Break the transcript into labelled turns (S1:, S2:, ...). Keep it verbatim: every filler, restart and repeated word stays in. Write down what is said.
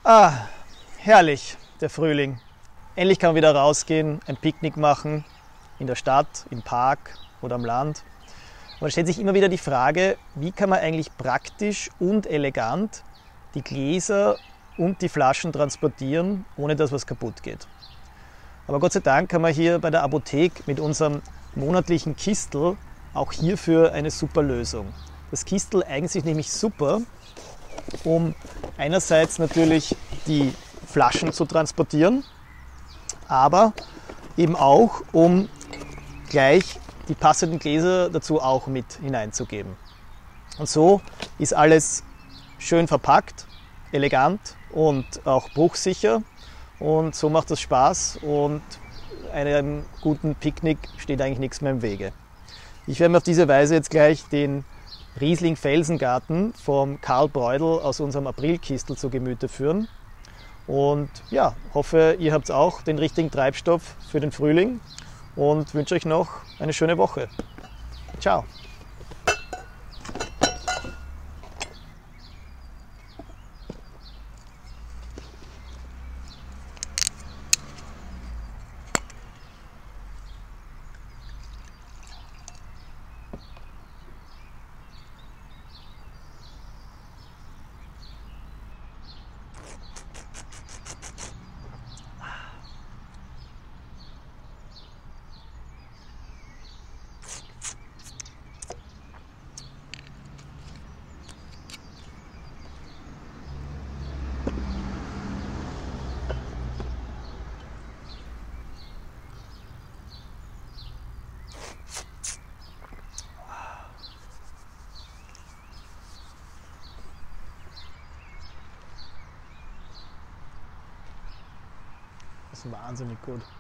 S1: Ah, herrlich, der Frühling. Endlich kann man wieder rausgehen, ein Picknick machen, in der Stadt, im Park oder am Land. Aber da stellt sich immer wieder die Frage, wie kann man eigentlich praktisch und elegant die Gläser und die Flaschen transportieren, ohne dass was kaputt geht. Aber Gott sei Dank haben wir hier bei der Apotheke mit unserem monatlichen Kistel auch hierfür eine super Lösung. Das Kistel eignet sich nämlich super, um einerseits natürlich die Flaschen zu transportieren, aber eben auch, um gleich die passenden Gläser dazu auch mit hineinzugeben. Und so ist alles schön verpackt, elegant und auch bruchsicher und so macht das Spaß und einem guten Picknick steht eigentlich nichts mehr im Wege. Ich werde mir auf diese Weise jetzt gleich den Riesling Felsengarten vom Karl Breudel aus unserem Aprilkistel zu Gemüte führen. Und ja, hoffe, ihr habt auch den richtigen Treibstoff für den Frühling und wünsche euch noch eine schöne Woche. Ciao! Das ist wahnsinnig gut.